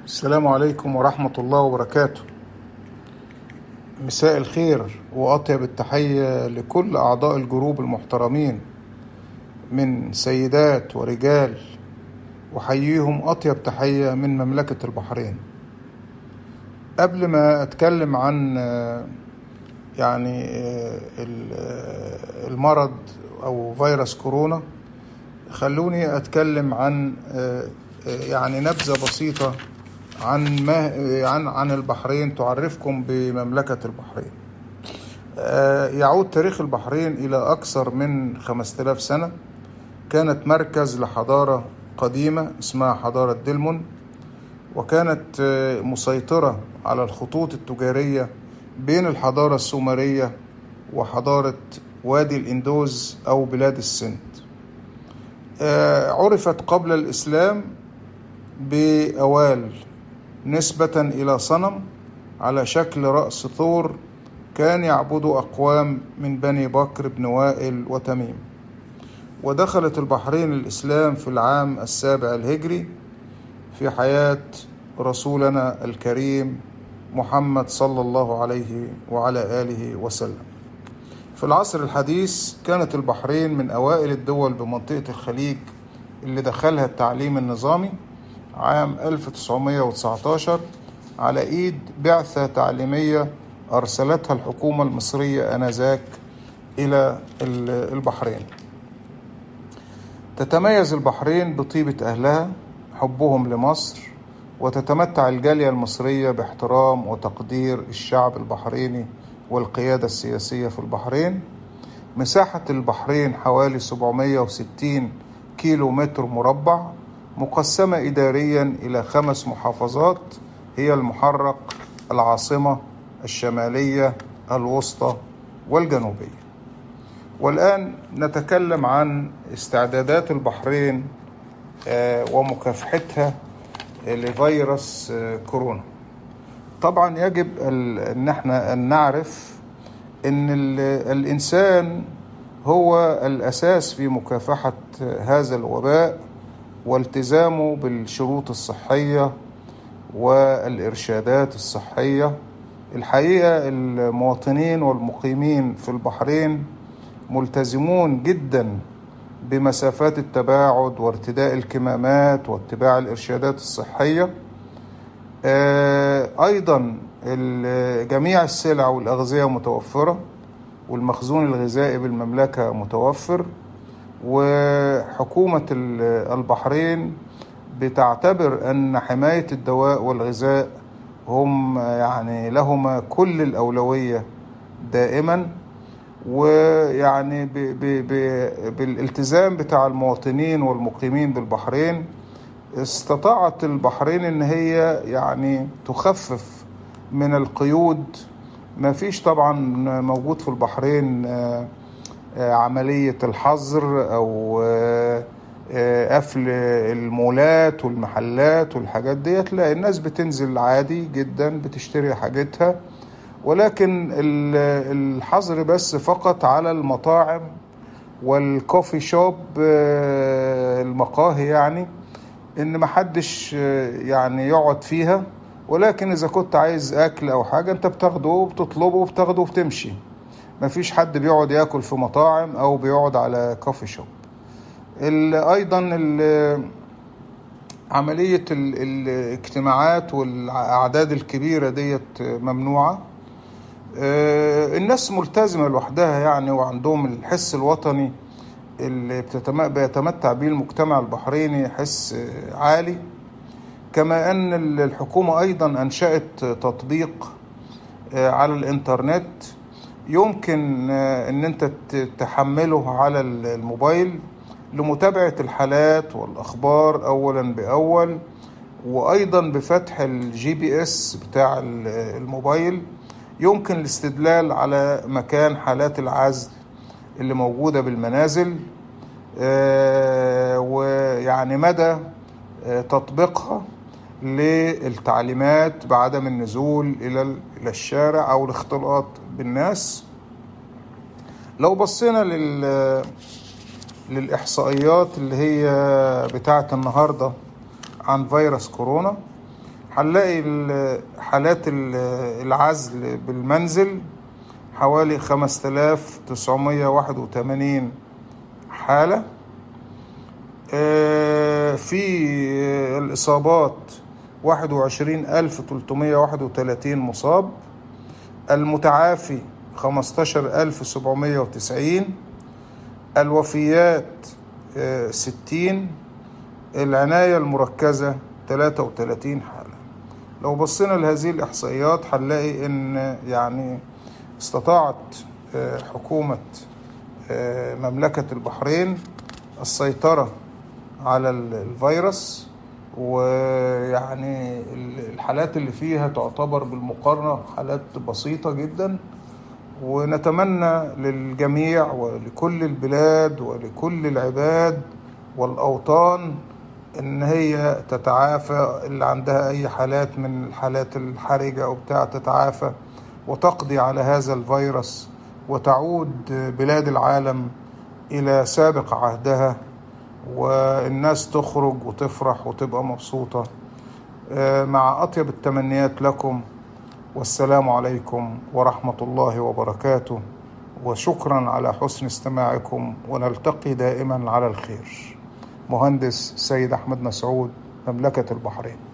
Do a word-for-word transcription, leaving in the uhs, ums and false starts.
السلام عليكم ورحمة الله وبركاته. مساء الخير وأطيب التحية لكل أعضاء الجروب المحترمين من سيدات ورجال، وحييهم أطيب تحية من مملكة البحرين. قبل ما أتكلم عن يعني المرض أو فيروس كورونا، خلوني أتكلم عن يعني نبذة بسيطة عن ما عن عن البحرين تعرفكم بمملكة البحرين. يعود تاريخ البحرين إلى أكثر من خمسة آلاف سنة. كانت مركز لحضارة قديمة اسمها حضارة دلمون، وكانت مسيطرة على الخطوط التجارية بين الحضارة السومرية وحضارة وادي الإندوز أو بلاد السند. عرفت قبل الإسلام بأوال، نسبة إلى صنم على شكل رأس ثور كان يعبده أقوام من بني بكر بن وائل وتميم. ودخلت البحرين الإسلام في العام السابع الهجري في حياة رسولنا الكريم محمد صلى الله عليه وعلى آله وسلم. في العصر الحديث كانت البحرين من أوائل الدول بمنطقة الخليج اللي دخلها التعليم النظامي عام ألف وتسعمائة وتسعة عشر على إيد بعثة تعليمية أرسلتها الحكومة المصرية آنذاك إلى البحرين. تتميز البحرين بطيبة أهلها، حبهم لمصر، وتتمتع الجالية المصرية باحترام وتقدير الشعب البحريني والقيادة السياسية في البحرين. مساحة البحرين حوالي سبعمائة وستين كيلو متر مربع، مقسمة إداريا إلى خمس محافظات هي المحرق، العاصمة، الشمالية، الوسطى، والجنوبية. والآن نتكلم عن استعدادات البحرين ومكافحتها لفيروس كورونا. طبعا يجب أن احنا أن نعرف أن الإنسان هو الأساس في مكافحة هذا الوباء والتزامه بالشروط الصحية والإرشادات الصحية. الحقيقة المواطنين والمقيمين في البحرين ملتزمون جدا بمسافات التباعد وارتداء الكمامات واتباع الإرشادات الصحية. أيضا جميع السلع والأغذية متوفرة، والمخزون الغذائي بالمملكة متوفر، وحكومة البحرين بتعتبر أن حماية الدواء والغذاء هم يعني لهما كل الأولوية دائما. ويعني ب ب ب بالالتزام بتاع المواطنين والمقيمين بالبحرين استطاعت البحرين ان هي يعني تخفف من القيود. ما فيش طبعا موجود في البحرين عملية الحظر او قفل المولات والمحلات والحاجات ديت، لا، الناس بتنزل عادي جدا بتشتري حاجتها، ولكن الحظر بس فقط على المطاعم والكوفي شوب، المقاهي، يعني ان محدش يعني يقعد فيها. ولكن اذا كنت عايز اكل او حاجة انت بتاخده وبتطلبه وبتاخده وبتمشي. مفيش حد بيقعد ياكل في مطاعم او بيقعد على كوفي شوب. ايضا عملية الاجتماعات والاعداد الكبيرة ديت ممنوعة. الناس ملتزمة لوحدها يعني، وعندهم الحس الوطني اللي بيتمتع به المجتمع البحريني، حس عالي. كما أن الحكومة أيضا أنشأت تطبيق على الإنترنت يمكن أن أنت تحمله على الموبايل لمتابعة الحالات والأخبار أولا بأول، وأيضا بفتح الجي بي اس بتاع الموبايل يمكن الاستدلال على مكان حالات العزل اللي موجودة بالمنازل، ويعني مدى تطبيقها للتعليمات بعدم النزول إلى الشارع أو الاختلاط بالناس. لو بصينا للإحصائيات اللي هي بتاعت النهاردة عن فيروس كورونا، هنلاقي حالات العزل بالمنزل حوالي خمسة آلاف وتسعمائة وواحد وثمانين حالة. في الإصابات واحد وعشرين ألف وثلاثمائة وواحد وثلاثين مصاب. المتعافي خمسة عشر ألف وسبعمائة وتسعين. الوفيات ستين. العناية المركزة ثلاثة وثلاثين حالة. لو بصينا لهذه الإحصائيات هنلاقي إن يعني استطاعت حكومة مملكة البحرين السيطرة على الفيروس، ويعني الحالات اللي فيها تعتبر بالمقارنة حالات بسيطة جدا. ونتمنى للجميع ولكل البلاد ولكل العباد والأوطان إن هي تتعافى، اللي عندها أي حالات من الحالات الحرجة أو بتاع تتعافى وتقضي على هذا الفيروس، وتعود بلاد العالم إلى سابق عهدها، والناس تخرج وتفرح وتبقى مبسوطة. مع أطيب التمنيات لكم، والسلام عليكم ورحمة الله وبركاته، وشكرا على حسن استماعكم، ونلتقي دائما على الخير. مهندس سيد أحمد مسعود، مملكة البحرين.